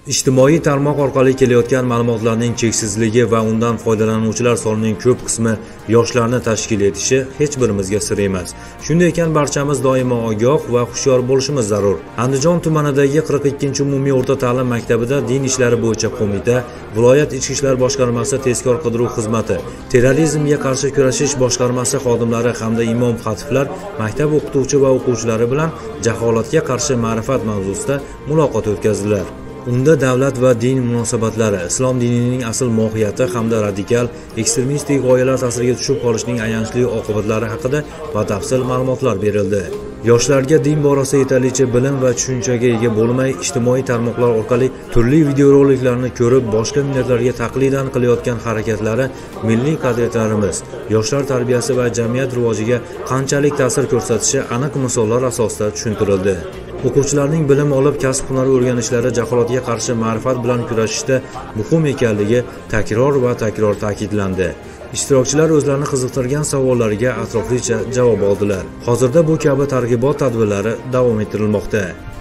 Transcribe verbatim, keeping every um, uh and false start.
Ijtimoiy tarmoq orqali kelayotgan ma'lumotlarning cheksizligi va undan foydalanuvchilar sonining ko'p qismi yoshlarni tashkil etishi hech birimizga sir emas. Shunday ekan, barchamiz doimo ogoh va hushyor bo'lishimiz zarur. Andijon tumanidagi qirq ikkinchi umumiy o'rta ta'lim maktabida din ishlari bo'yicha qo'mita, viloyat ichki ishlar boshqarmasi tezkor qidiruv xizmati, terrorizmga qarshi kurashish boshqarmasi xodimlari hamda imom xatiflar maktab o'qituvchi va o'quvchilari bilan jaholatga qarshi ma'rifat mavzusida muloqot o'tkazdilar. Unda davlat va din munosabatlari, islom dinining asl mohiyati hamda radikal ekstremistik g'oyalar ta'siriga tushib qolishning ayanchli oqibatlari haqida batafsil ma'lumotlar berildi. Yoshlarga din borasida yetarlicha bilim va tushunchaga ega bo'lmay, ijtimoiy tarmoqlar orqali turli videoroliklarni ko'rib, boshqa millatlarga taqlidan qilayotgan harakatlari milliy qadriyatlarimiz, yoshlar tarbiyasi va jamiyat rivojiga qanchalik ta'sir ko'rsatishi aniq misollar asosida tushuntirildi. O'quvchilarning bilim olib, kasb-hunar o'rganishlari jaholatga qarshi ma'rifat bilan kurashishda muhim ekanligi takror va takror ta'kidlandi. Ishtirokchilar o'zlarini qiziqtirgan savollarga atroflicha javob oldilar. Hozirda bu kabi targ'ibot tadbirlari davom ettirilmoqda.